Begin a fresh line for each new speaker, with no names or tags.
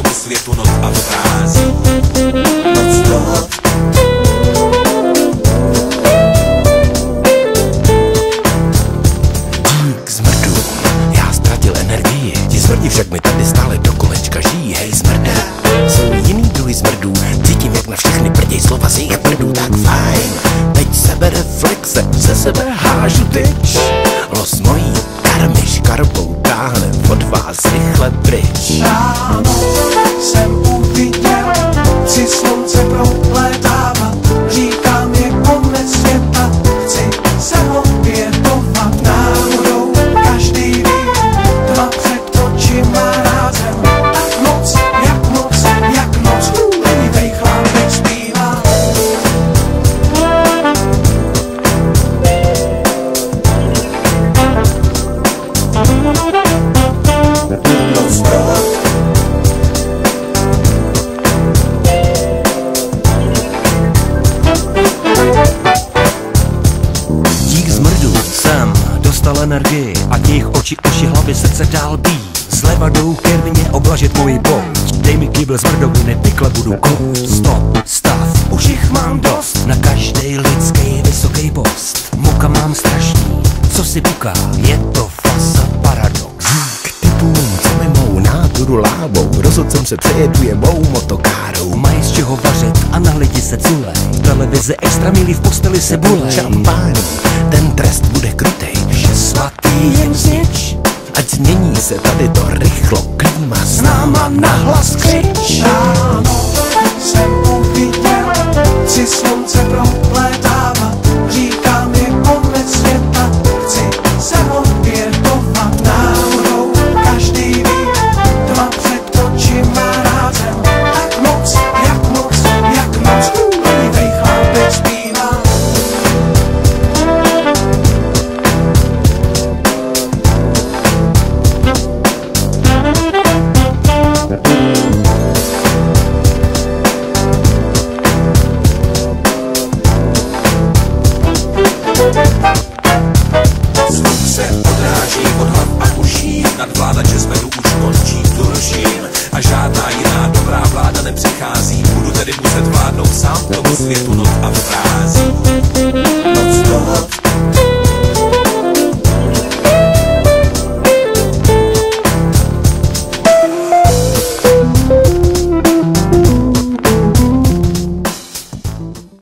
tomu světu noc a vchází. Non-stop. Dík zmrdu, já ztratil energii. Ti smrdi však mi tady stále do kolečka žijí. Hej zmrde, jsou jiný druhy zmrdů. Cítím, jak na všechny prděj slova z jejich prdů. Tak fajn, teď sebereflexe, ze sebe hážu tyč. Los mojí karmy škarbou táhne od vás rychle pryč.
Ráno jsem uviděl, chci slunce proplétávat. Říkám, je konec světa, chci se opětovat. Náhodou každý ví, tma před očima rázem. Tak noc, jak noc, jak noc, lenivej chlápek zpívá.
Dík zmrdu jsem dostal energii a těch oči, uši, hlavy, srdce dál bí. Zleva jdou ke mně oblažit můj bok. Dej mi kýbl zmrdoviny, pykle budu koup. Stop, stav, už jich mám dost. Na každej lidský vysoký post. Muka mám strašný, co si buká, je to fasa paradox.
K typům, co mi mou náturu lávou, rozhodl jsem se přejedu je mou motokárou.
Mají z čeho vařit a na lidi se culej. Televize extra milí, v posteli se bulej.
Šampání, ten trest bude krutej.
Vše svatý jen znič,
Ať změní se tady to rychlo klíma,
s náma nahlas křič.
Ráno jsem uviděl, chci slunce proplétávat. Říkám, je konec světa, chci se opětovat. Náhodou každý ví, tma před očima rázem. Tak noc, jak noc, jak noc, lenivej chlápek zpívá.
Zvuk se odráží od hlav a uší, nadvládače zvedu už končí, tuším. A žádná jiná dobrá vláda nepřichází, budu tedy muset vládnout sám tomu světu noc a vchází.